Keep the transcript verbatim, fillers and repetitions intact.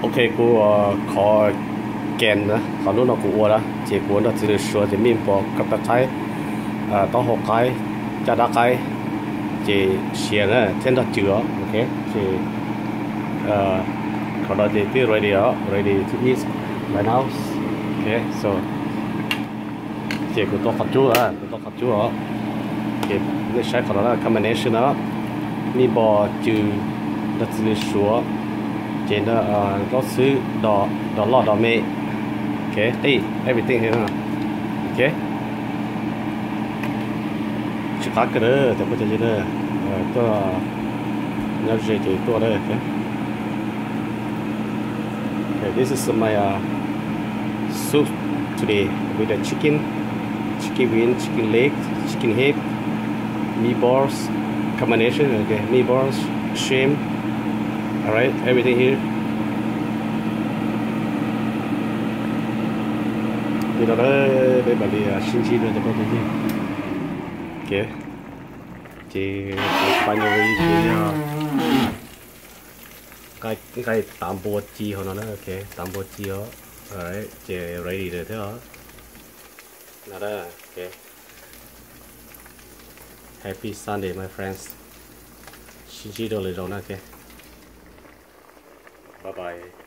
ok cô khó kèn nữa khó lúc nào cũng đó chỉ cuốn là chỉ sửa chỉ mình bỏ các cái cái to học cái cha đa cái chỉ xịn nữa thêm là chữa ok chỉ còn đó thì cứ ready đó ready to eat right now ok so chỉ của tôi phát chú à tôi phát chú đó thì nó sẽ còn là combination đó mi bỏ trừ là chỉ sửa chỉ là nóซื้อ đỏ đỏ lọt đỏ mẹ ok hey everything here ok chỉ khác cái đó thì có thể gì đó tôi nhớ gì thì tôi đây ok okay this is my uh, soup today with the chicken chicken wing chicken leg chicken hip meatballs combination okay meatballs shrimp alright everything here thì đó đây bảo đi xin chi rồi cho con thấy ok chỉ bao nhiêu cái cái cái tạm bộ chi họ nó ok tạm bộ chi đó alright chỉ ready rồi thế đó nào đó ok happy Sunday my friends xin chi rồi rồi ok bye bye